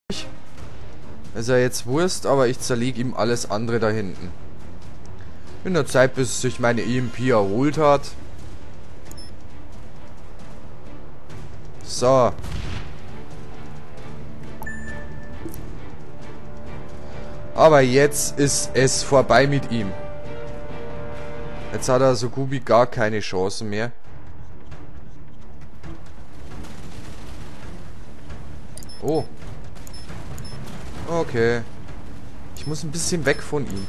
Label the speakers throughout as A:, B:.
A: Ist ja jetzt Wurst, aber ich zerlege ihm alles andere da hinten. In der Zeit, bis sich meine EMP erholt hat. So. Aber jetzt ist es vorbei mit ihm. Jetzt hat er so gut wie gar keine Chancen mehr. Oh. Okay. Ich muss ein bisschen weg von ihm.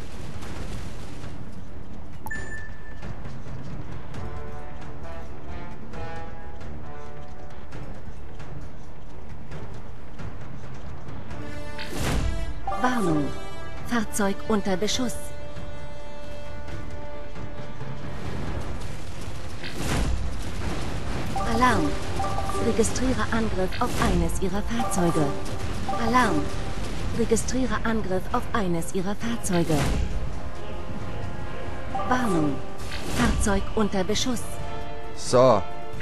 B: Warnung. Fahrzeug unter Beschuss. Alarm. Registriere Angriff auf eines Ihrer Fahrzeuge. Alarm. Registriere Angriff auf eines Ihrer Fahrzeuge. Warnung. Fahrzeug unter Beschuss.
A: So.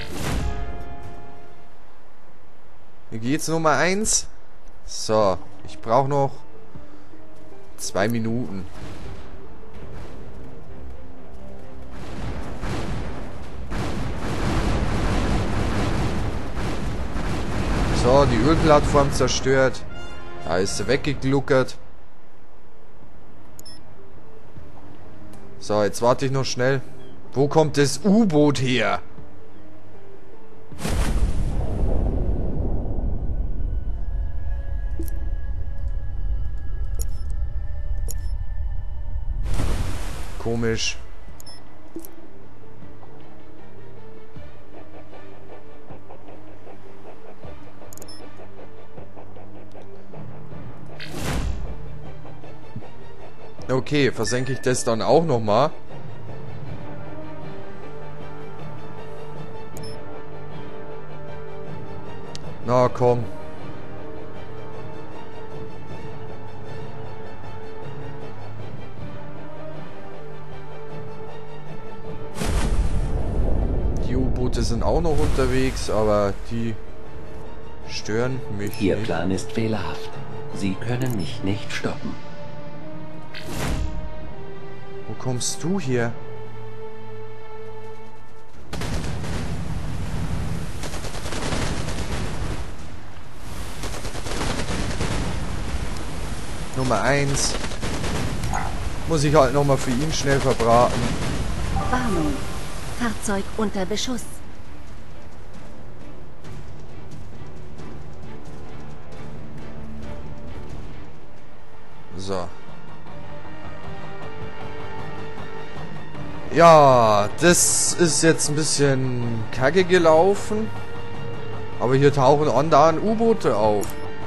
A: Hier geht's Nummer 1. So. Ich brauche noch 2 Minuten. So, die Ölplattform zerstört. Da ist sie weggegluckert. So, jetzt warte ich noch schnell. Wo kommt das U-Boot her? Komisch. Okay, versenke ich das dann auch nochmal. Na komm. Die U-Boote sind auch noch unterwegs, aber die stören mich
C: Ihr
A: nicht.
C: Plan ist fehlerhaft. Sie können mich nicht stoppen.
A: Wo kommst du hier? Nummer 1. Muss ich halt nochmal für ihn schnell verbraten.
B: Warnung. Fahrzeug unter Beschuss.
A: So. Ja, das ist jetzt ein bisschen kacke gelaufen. Aber hier tauchen andauernd U-Boote auf.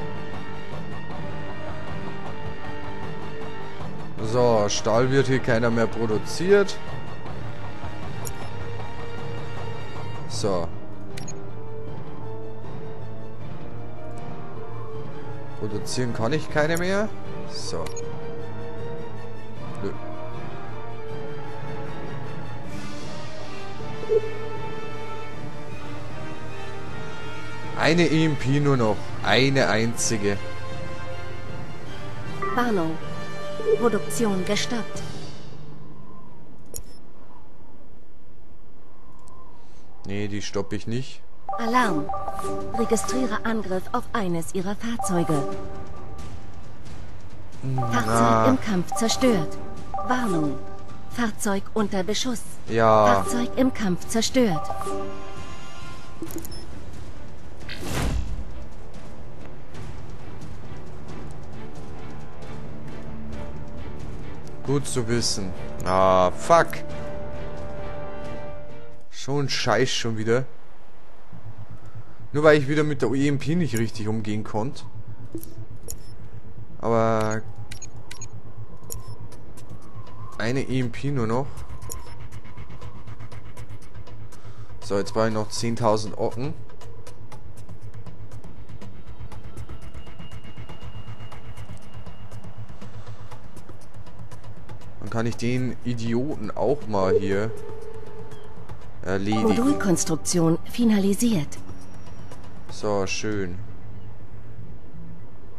A: So, Stahl wird hier keiner mehr produziert. So. Produzieren kann ich keine mehr. So. Nö. Eine EMP nur noch. Eine einzige.
B: Warnung. Produktion gestoppt.
A: Nee, die stoppe ich nicht.
B: Alarm. Registriere Angriff auf eines Ihrer Fahrzeuge. Fahrzeug im Kampf zerstört. Warnung. Fahrzeug unter Beschuss.
A: Ja.
B: Fahrzeug im Kampf zerstört.
A: Gut zu wissen. Ah, fuck. Schon Scheiß schon wieder. Nur weil ich wieder mit der EMP nicht richtig umgehen konnte. Aber eine EMP nur noch. So, jetzt brauche ich noch 10.000 Ocken. Dann kann ich den Idioten auch mal hier erledigen.
B: Modulkonstruktion finalisiert.
A: So, schön.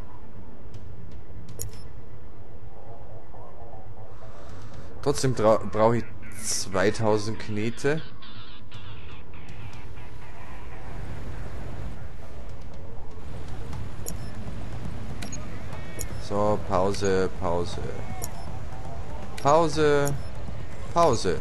A: Trotzdem brauche ich 2000 Knete. So, Pause, Pause. Pause, Pause.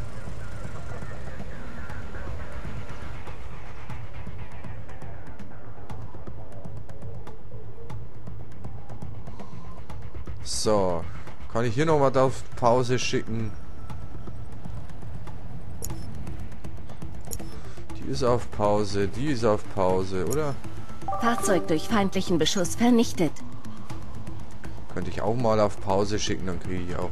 A: So, kann ich hier noch was auf Pause schicken? Die ist auf Pause, die ist auf Pause, oder?
B: Fahrzeug durch feindlichen Beschuss vernichtet.
A: Könnte ich auch mal auf Pause schicken, dann kriege ich auch.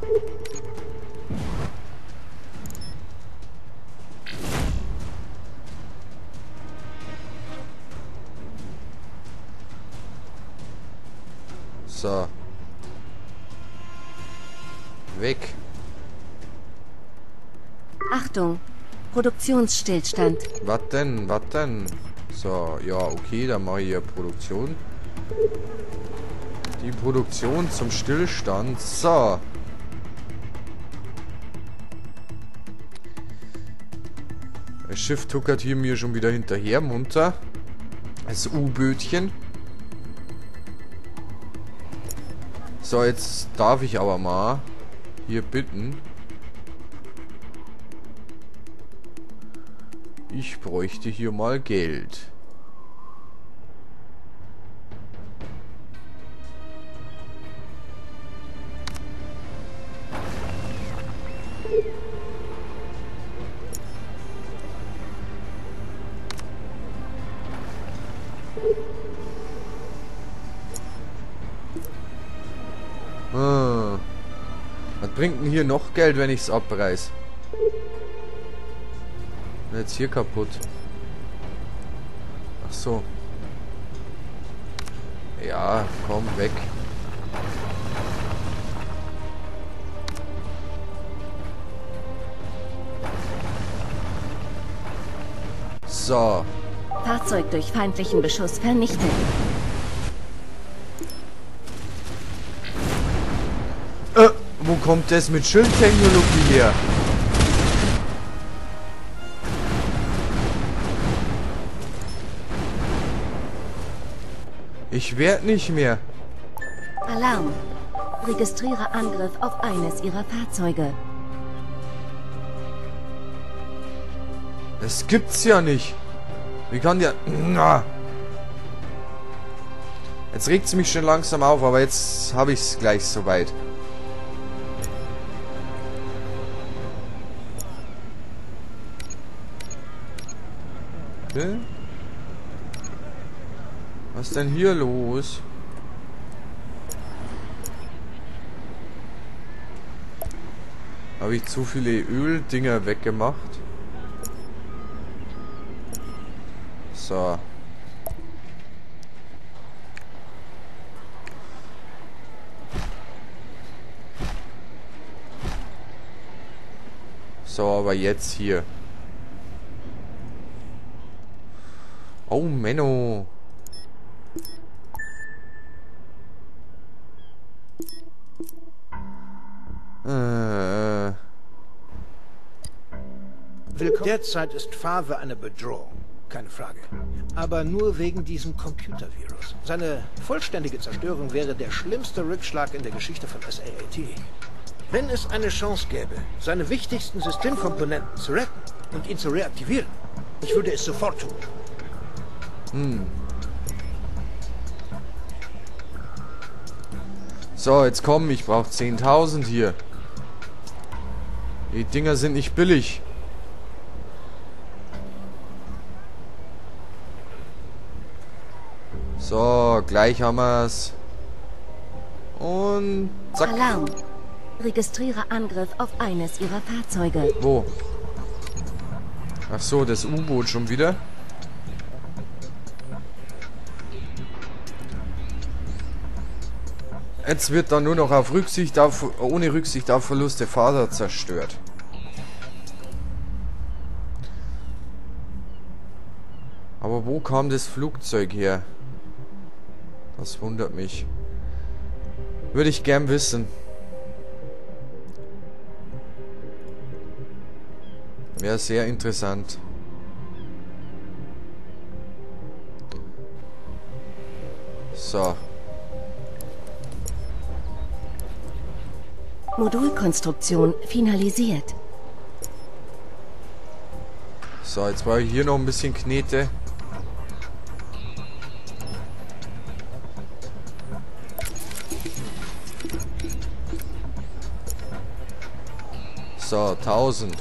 A: So. Weg.
B: Achtung, Produktionsstillstand.
A: Was denn? Was denn? So, ja, okay, dann mache ich hier Produktion. Die Produktion zum Stillstand. So. Das Schiff tuckert hier mir schon wieder hinterher, munter. Das U-Bötchen. So, jetzt darf ich aber mal hier bitten. Ich bräuchte hier mal Geld. Was bringt denn hier noch Geld, wenn ich es abreiß? Jetzt hier kaputt. Ach so. Ja, komm, weg. So.
B: Fahrzeug durch feindlichen Beschuss vernichtet.
A: Wo kommt das mit Schildtechnologie her? Ich werd nicht mehr.
B: Alarm. Registriere Angriff auf eines ihrer Fahrzeuge.
A: Das gibt's ja nicht. Wie kann der... Na. Jetzt regt's mich schon langsam auf, aber jetzt habe ich's gleich soweit. Was ist denn hier los? Habe ich zu viele Öldinger weggemacht? So. So, aber jetzt hier. Oh, Menno.
D: Derzeit ist Fave eine Bedrohung, keine Frage. Aber nur wegen diesem Computervirus. Seine vollständige Zerstörung wäre der schlimmste Rückschlag in der Geschichte von SAAT. Wenn es eine Chance gäbe, seine wichtigsten Systemkomponenten zu retten und ihn zu reaktivieren, ich würde es sofort tun.
A: So, jetzt komm, ich brauche 10.000 hier. Die Dinger sind nicht billig. So, gleich haben wir's. Und zack.
B: Alarm. Registriere Angriff auf eines ihrer Fahrzeuge.
A: Wo? Ach so, das U-Boot schon wieder. Jetzt wird dann nur noch auf Rücksicht auf, ohne Rücksicht auf Verluste Fahrer zerstört. Aber wo kam das Flugzeug her? Das wundert mich. Würde ich gern wissen. Wäre sehr interessant. So.
B: Modulkonstruktion finalisiert.
A: So, jetzt brauche ich hier noch ein bisschen Knete. So, 1000.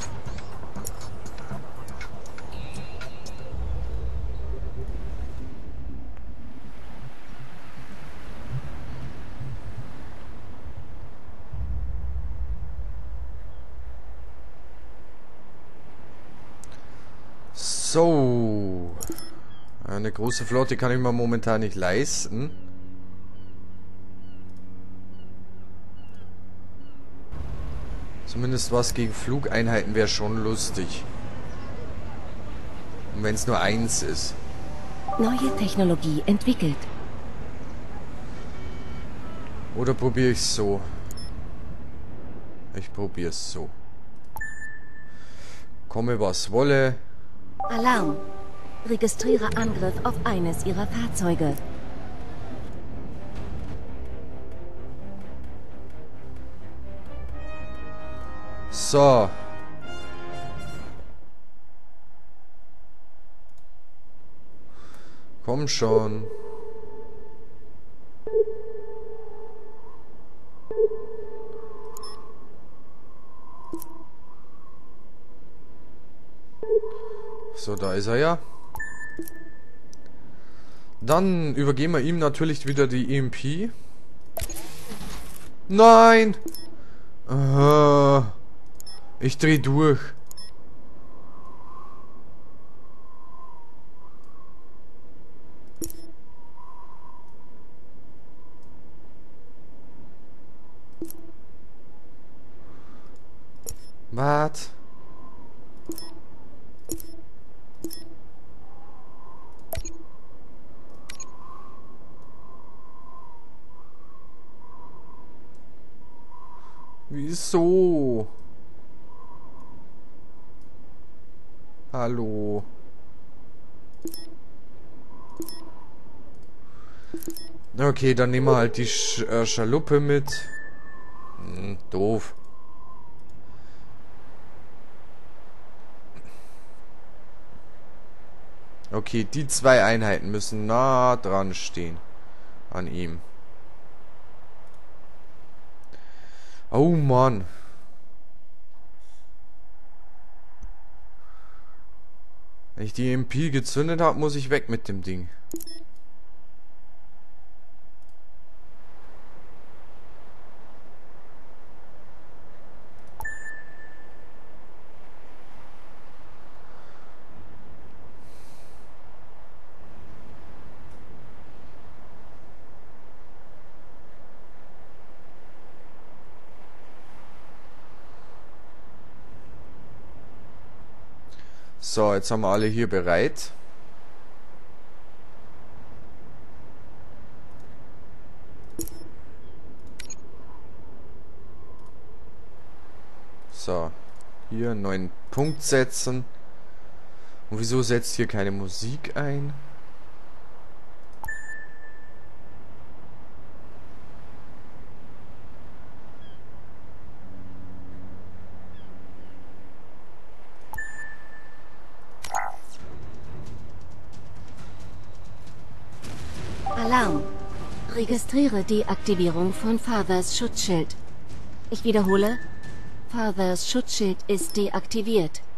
A: So. Eine große Flotte kann ich mir momentan nicht leisten. Zumindest was gegen Flugeinheiten wäre schon lustig. Und wenn es nur eins ist.
B: Neue Technologie entwickelt.
A: Oder probiere ich es so? Ich probiere es so. Komme was wolle.
B: Alarm. Registriere Angriff auf eines Ihrer Fahrzeuge.
A: So. Komm schon. So, da ist er ja. Dann übergeben wir ihm natürlich wieder die EMP. Nein! Ich dreh durch. Was? Wieso? Hallo. Okay, dann nehmen wir halt die Schaluppe mit. Doof. Okay, die zwei Einheiten müssen nah dran stehen. An ihm. Oh Mann. Wenn ich die EMP gezündet habe, muss ich weg mit dem Ding. So, jetzt haben wir alle hier bereit. So, hier einen neuen Punkt setzen. Und wieso setzt hier keine Musik ein?
B: Alarm. Registriere Deaktivierung von Fathers Schutzschild. Ich wiederhole. Fathers Schutzschild ist deaktiviert.